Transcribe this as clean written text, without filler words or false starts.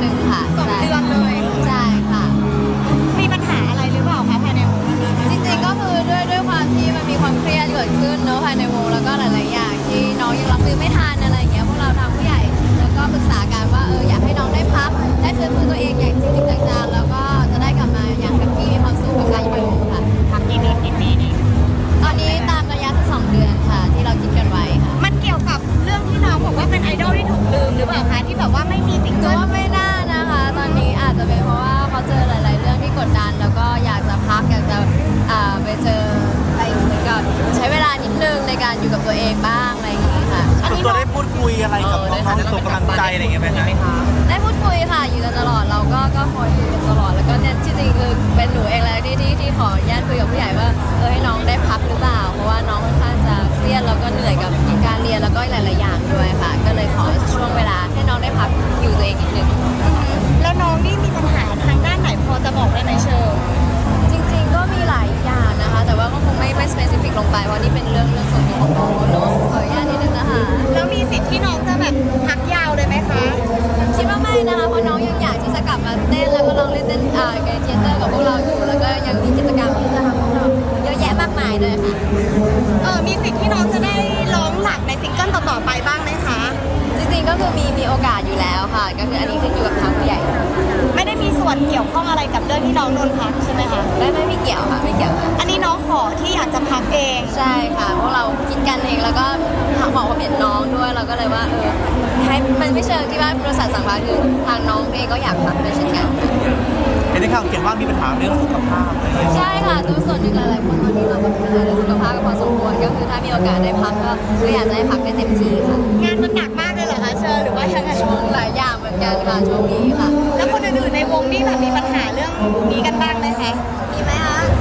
นึงค่ะ 2 เดือนเลยใช่ค่ะมีปัญหาอะไรหรือเปล่าคะภายในวงจริงๆก็คือด้วยความที่มันมีความเครียดเกิดขึ้นเนอะภายในวงแล้วก็หลายๆอย่างที่น้องยังรับมือไม่ทันอะไรอย่างเงี้ยพวกเราทางผู้ใหญ่แล้วก็ปรึกษากันว่าอยากให้น้องได้พักได้ฟื้นฟูตัวเองอย่างจริงๆจังๆแล้วก็จะได้กลับมาอย่างแฮปปี้มีความสุขกับการอยู่ในวงค่ะพักกี่เดือนกี่ปีดีตอนนี้ตามระยะที่2 เดือนค่ะที่เราคิดกันไว้ค่ะมันเกี่ยวกับเรื่องที่น้องบอกว่าเป็นไอดอลที่ถูกลืมหรือเปล่าคะที่แบบว่าไม่มีซิงเกิลว่าไม่น่านะคะตอนนี้อาจจะเป็นเพราะว่าเขาเจอหลายๆเรื่องที่กดดันแล้วก็อยากจะพักอยากจะไปเจออะไรเหมือนกับใช้เวลานิดนึงในการอยู่กับตัวเองบ้างอะไรอย่างนี้ค่ะส่วนตัวได้พูดคุยอะไรกับน้องๆส่งกำลังใจอะไรอย่างเงี้ยไหมคะได้พูดคุยค่ะอยู่กันตลอดเราก็คอยอยู่กันตลอดแล้วก็เนี่ยที่จริงคือเป็นหนูเองแล้วที่ขออนุญาตคุยกับผู้ใหญ่ว่าให้น้องได้พักหรือเปล่าเพราะว่าน้องค่อนข้างจะเครียดแล้วก็เหนื่อยกับการเรียนแล้วก็หลายๆอย่างด้วยค่ะก็เลยขอช่วงเวลาให้น้องได้พักอยู่ตัวเองนิดนึงแล้วน้องนี่มีปัญหาทางด้านไหนพอจะบอกได้ไหมเชิญจริงๆก็มีหลายอย่างนะคะแต่ว่าก็คงไม่สเปซิฟิกลงไปเพราะนี่เป็นเรื่องส่วนตัวของน้องเนาะขออนุญาตนิดนึงนะคะแล้วมีสิทธิ์ที่น้องจะแบบพักยาวเลยไหมคะคิดว่าไม่นะคะเพราะน้องยังอยากที่จะกลับมาเต้นแล้วก็ลองเล่นเต้นเกย์เทเตอร์กับพวกเราอยู่แล้วก็ยังมีกิจกรรมที่จะทำกับเราเยอะแยะมากมายเลยค่ะมีสิทธิ์ที่น้องจะได้ร้องหลักในซิงเกิลต่อๆไปบ้างไหมคะจริงๆก็คือมีโอกาสอยู่แล้วค่ะก็คืออันนี้ขึ้นอยู่กับทางผู้ใหญ่ไม่ได้มีส่วนเกี่ยวข้องอะไรกับเรื่องที่น้องโดนพักใช่ไหมคะไม่เกี่ยวค่ะไม่เกี่ยวค่ะอันนี้น้องขอที่อยากจะพักเองใช่ค่ะพวกเราคิดกันเองแล้วก็ขอความเห็นน้องด้วยเราก็เลยว่าให้มันไม่เชิงที่ว่าบริษัทสั่งพักคือทางน้องเองก็อยากพักด้วยเช่นกันเห็นในข่าวเขียนว่ามีปัญหาเรื่องสุขภาพอะไรอย่างเงี้ยใช่ค่ะตัวส่วนหนึ่งหลายๆคนตอนนี้เราก็มีปัญหาเรื่องสุขภาพกันพอสมควรก็คือถ้ามีโอกาสได้พักก็อยากจะให้พักได้เต็มที่ค่ะงานมันหนักมากเลยเหรอคะเชิญหรือว่ายังไงหลายอย่างเหมือนกันค่ะช่วงนี้ค่ะแล้วคนอื่นๆในวงนี่แบบมีปัญหาเรื่องนี้กันบ้างไหมคะมีไหมคะ